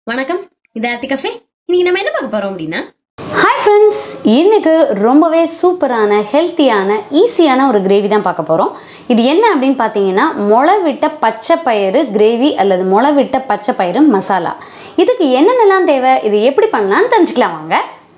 வணக்கம், இது ஆர்த்தி கஃபே. இன்னைக்கு நம்ம என்ன பார்க்க போறோம் அப்படின்னா, ஹாய் ஃப்ரெண்ட்ஸ், இன்னைக்கு ரொம்பவே சூப்பரான ஹெல்த்தியான ஈஸியான ஒரு கிரேவி தான் பார்க்க போகிறோம். இது என்ன அப்படின்னு பார்த்தீங்கன்னா, முளைவிட்ட பச்சை பயிறு கிரேவி அல்லது முளைவிட்ட பச்சை பயிறு மசாலா. இதுக்கு என்னென்னலாம் தேவை, இது எப்படி பண்ணலான்னு தெரிஞ்சுக்கலாம் வாங்க.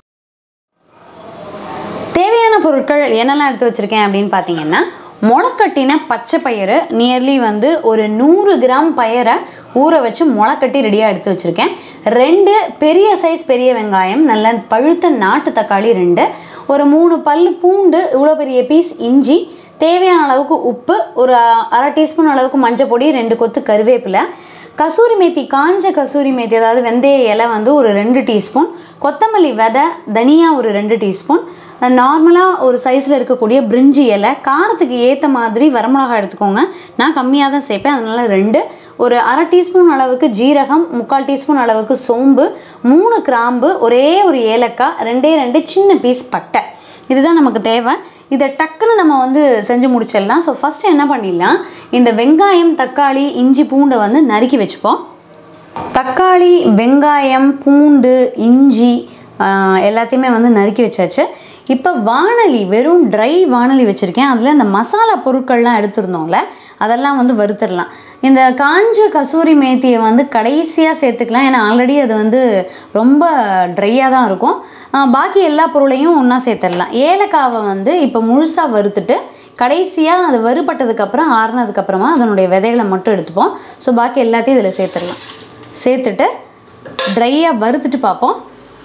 தேவையான பொருட்கள் என்னெல்லாம் எடுத்து வச்சுருக்கேன் அப்படின்னு பார்த்தீங்கன்னா, முளைக்கட்டின பச்சை பயிறு நியர்லி ஒரு 100 கிராம் பயிரை ஊற வச்சு முளைக்கட்டி ரெடியாக எடுத்து வச்சுருக்கேன். 2 பெரிய சைஸ் பெரிய வெங்காயம், நல்ல பழுத்த நாட்டு தக்காளி 2, ஒரு 3 பல் பூண்டு, இவ்வளோ பெரிய பீஸ் இஞ்சி, தேவையான அளவுக்கு உப்பு, ஒரு அரை டீஸ்பூன் அளவுக்கு மஞ்சள் பொடி, 2 கொத்து கருவேப்பிலை, கசூரி மேத்தி, காஞ்ச கசூரி மேத்தி அதாவது வெந்தய இலை ஒரு 2 டீஸ்பூன், கொத்தமல்லி விதை, தனியா ஒரு 2 டீஸ்பூன், நார்மலாக ஒரு சைஸில் இருக்கக்கூடிய பிரிஞ்சி இலை, காரத்துக்கு ஏற்ற மாதிரி வரமிளகாய் எடுத்துக்கோங்க. நான் கம்மியாக தான் சேர்ப்பேன், அதனால் 2, ஒரு அரை டீஸ்பூன் அளவுக்கு ஜீரகம், 3/4 டீஸ்பூன் அளவுக்கு சோம்பு, 3 கிராம்பு, ஒரே ஒரு ஏலக்காய், 2 சின்ன பீஸ் பட்டை. இதுதான் நமக்கு தேவை. இதை டக்குன்னு நம்ம செஞ்சு முடிச்சிடலாம். ஸோ ஃபஸ்ட்டு என்ன பண்ணிடலாம், இந்த வெங்காயம், தக்காளி, இஞ்சி, பூண்டை நறுக்கி வச்சுப்போம். தக்காளி, வெங்காயம், பூண்டு, இஞ்சி எல்லாத்தையுமே நறுக்கி வச்சாச்சு. இப்போ வாணலி, வெறும் ட்ரை வாணலி வச்சுருக்கேன். அதில் இந்த மசாலா பொருட்கள்லாம் எடுத்துருந்தோம்ல, அதெல்லாம் வறுத்துடலாம். இந்த காஞ்ச கசூரி மேத்தியை கடைசியாக சேர்த்துக்கலாம். ஏன்னா ஆல்ரெடி அது ரொம்ப ட்ரையாக தான் இருக்கும். பாக்கி எல்லா பொருளையும் ஒன்றா சேர்த்துடலாம். ஏலக்காவை இப்போ முழுசாக வறுத்துட்டு கடைசியாக அது வறுபட்டதுக்கப்புறம் ஆறுனதுக்கப்புறமா அதனுடைய விதைகளை மட்டும் எடுத்துப்போம். ஸோ பாக்கி எல்லாத்தையும் இதில் சேர்த்துடலாம். சேர்த்துட்டு ட்ரையாக வறுத்துட்டு பார்ப்போம்.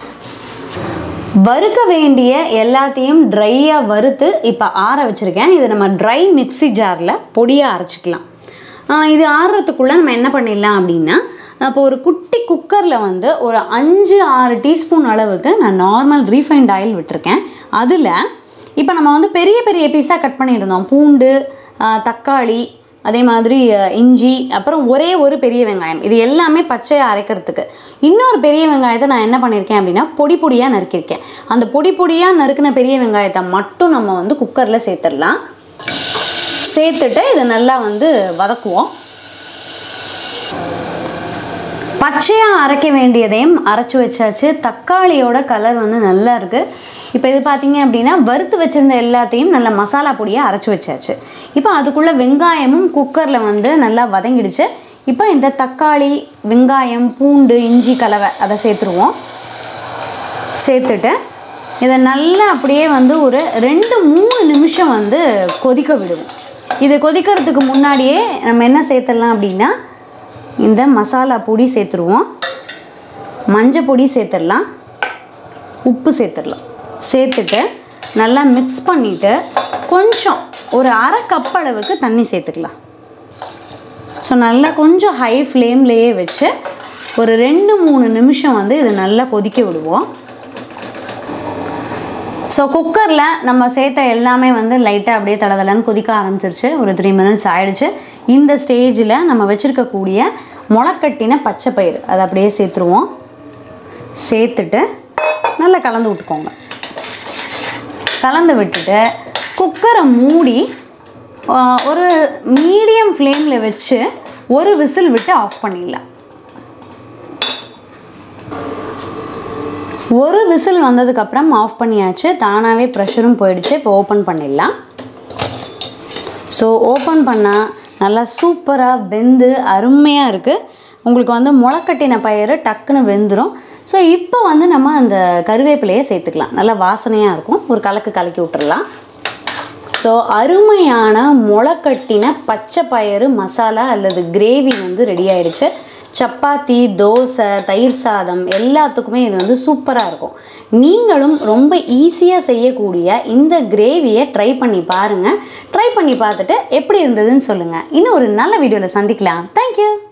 வறுக்க வேண்டிய எல்லாத்தையும் ட்ரையாக வறுத்து இப்போ ஆற வச்சுருக்கேன். இதை நம்ம ட்ரை மிக்ஸி ஜாரில் பொடியாக அரைச்சிக்கலாம். இது ஆறுறதுக்குள்ளே நம்ம என்ன பண்ணிடலாம் அப்படின்னா, இப்போ ஒரு குட்டி குக்கரில் ஒரு 5-6 டீஸ்பூன் அளவுக்கு நான் நார்மல் ரீஃபைண்ட் ஆயில் விட்டுருக்கேன். அதில் இப்போ நம்ம பெரிய பெரிய பீஸாக கட் பண்ணியிருந்தோம். பூண்டு, தக்காளி, அதே மாதிரி இஞ்சி, அப்புறம் ஒரே ஒரு பெரிய வெங்காயம், இது எல்லாமே பச்சையாக அரைக்கிறதுக்கு. இன்னொரு பெரிய வெங்காயத்தை நான் என்ன பண்ணியிருக்கேன் அப்படின்னா, பொடி பொடியாக நறுக்கியிருக்கேன். அந்த பொடி பொடியாக நறுக்கின பெரிய வெங்காயத்தை மட்டும் நம்ம குக்கரில் சேர்த்துடலாம். சேர்த்துட்டு இதை நல்லா வதக்குவோம். பச்சையாக அரைக்க வேண்டியதையும் அரைச்சி வச்சாச்சு. தக்காளியோட கலர் நல்லா இருக்குது. இப்போ இது பார்த்தீங்க அப்படின்னா, வறுத்து வச்சுருந்த எல்லாத்தையும் நல்லா மசாலா பொடியாக அரைச்சி வச்சாச்சு. இப்போ அதுக்குள்ளே வெங்காயமும் குக்கரில் நல்லா வதங்கிடுச்சு. இப்போ இந்த தக்காளி, வெங்காயம், பூண்டு, இஞ்சி கலவை அதை சேர்த்துருவோம். சேர்த்துட்டு இதை நல்லா அப்படியே ஒரு 2-3 நிமிஷம் கொதிக்க விடுவோம். இது கொதிக்கிறதுக்கு முன்னாடியே நம்ம என்ன சேர்த்துடலாம் அப்படின்னா, இந்த மசாலா பொடி சேர்த்துருவோம், மஞ்சள் பொடி சேர்த்துடலாம், உப்பு சேர்த்துடலாம். சேர்த்துட்டு நல்லா மிக்ஸ் பண்ணிவிட்டு கொஞ்சம் ஒரு அரை கப் அளவுக்கு தண்ணி சேர்த்துக்கலாம். ஸோ நல்லா கொஞ்சம் ஹை ஃப்ளேம்லேயே வச்சு ஒரு 2-3 நிமிஷம் இது நல்லா கொதிக்க விடுவோம். ஸோ குக்கரில் நம்ம சேர்த்த எல்லாமே லைட்டாக அப்படியே தடதலன்னு கொதிக்க ஆரம்பிச்சிருச்சு. ஒரு 3 மினிட்ஸ் ஆகிடுச்சு. இந்த ஸ்டேஜில் நம்ம வச்சுருக்கக்கூடிய முளைக்கட்டின பச்சை பயிறு அதை அப்படியே சேர்த்துருவோம். சேர்த்துட்டு நல்லா கலந்து விட்டுக்கோங்க. கலந்து விட்டுட்டு குக்கரை மூடி ஒரு மீடியம் ஃப்ளேமில் வச்சு ஒரு விசில் விட்டு ஆஃப் பண்ணிடலாம். ஒரு விசில் வந்ததுக்கப்புறம் ஆஃப் பண்ணியாச்சு. தானாகவே ப்ரெஷரும் போயிடுச்சு. இப்போ ஓப்பன் பண்ணிடலாம். ஸோ ஓப்பன் பண்ணால் நல்லா சூப்பராக வெந்து அருமையாக இருக்குது. உங்களுக்கு முளைக்கட்டின பயிறு டக்குன்னு வெந்துடும். ஸோ இப்போ நம்ம அந்த கருவேப்பிலையை சேர்த்துக்கலாம். நல்லா வாசனையாக இருக்கும். ஒரு கலக்கி விட்டுறலாம். ஸோ அருமையான முளைக்கட்டின பச்சை பயிறு மசாலா அல்லது கிரேவி ரெடி ஆகிடுச்சு. சப்பாத்தி, தோசை, தயிர் சாதம் எல்லாத்துக்குமே இது சூப்பராக இருக்கும். நீங்களும் ரொம்ப ஈஸியாக செய்யக்கூடிய இந்த கிரேவியை ட்ரை பண்ணி பாருங்கள். ட்ரை பண்ணி பார்த்துட்டு எப்படி இருந்ததுன்னு சொல்லுங்கள். இன்னும் ஒரு நல்ல வீடியோவில் சந்திக்கலாம். தேங்க்யூ.